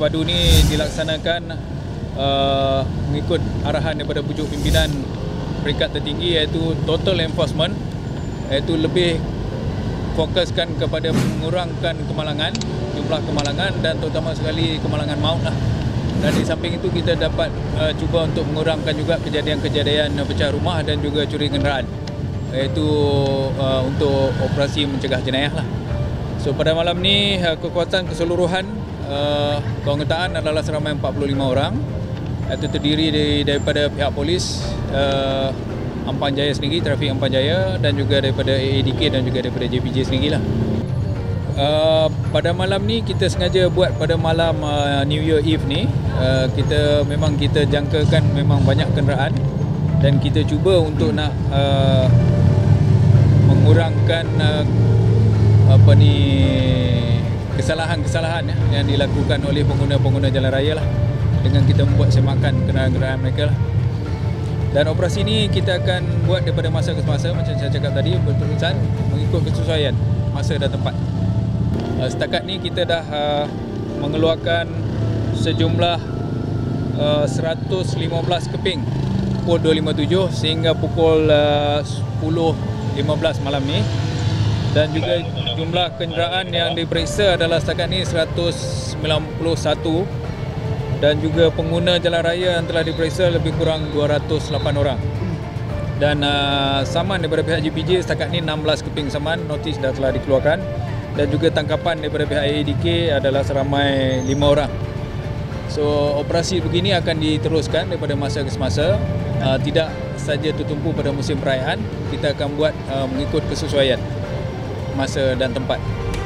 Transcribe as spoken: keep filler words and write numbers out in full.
terpadu ni dilaksanakan uh, mengikut arahan daripada pucuk pimpinan peringkat tertinggi, iaitu total enforcement, iaitu lebih fokuskan kepada mengurangkan kemalangan, jumlah kemalangan dan terutama sekali kemalangan maut lah. Dan di samping itu kita dapat uh, cuba untuk mengurangkan juga kejadian-kejadian pecah rumah dan juga curi kenderaan, iaitu uh, untuk operasi mencegah jenayah lah. So pada malam ni uh, kekuatan keseluruhan uh, keanggotaan adalah seramai empat puluh lima orang, iaitu terdiri dari, daripada pihak polis, uh, Ampang Jaya sendiri, trafik Ampang Jaya, dan juga daripada A A D K dan juga daripada J P J sendiri lah. Uh, pada malam ni kita sengaja buat pada malam uh, New Year Eve ni, uh, kita memang kita jangkakan memang banyak kenderaan dan kita cuba untuk nak uh, mengurangkan uh, apa ni kesalahan-kesalahan ya, yang dilakukan oleh pengguna-pengguna jalan raya lah, dengan kita membuat semakan kenderaan-kenderaan mereka lah. Dan operasi ni kita akan buat daripada masa ke semasa, macam saya cakap tadi, berterusan mengikut kesesuaian masa dan tempat. Uh, setakat ni kita dah uh, mengeluarkan sejumlah uh, seratus lima belas keping pukul dua lima tujuh sehingga pukul uh, sepuluh lima belas malam ni, dan juga jumlah kenderaan yang diperiksa adalah setakat ni seratus sembilan puluh satu, dan juga pengguna jalan raya yang telah diperiksa lebih kurang dua ratus lapan orang. Dan uh, saman daripada pihak J P J setakat ni enam belas keping saman, notis dah telah dikeluarkan, dan juga tangkapan daripada pihak A A D K adalah seramai lima orang. So operasi begini akan diteruskan daripada masa ke semasa, uh, tidak saja tertumpu pada musim perayaan, kita akan buat uh, mengikut kesesuaian masa dan tempat.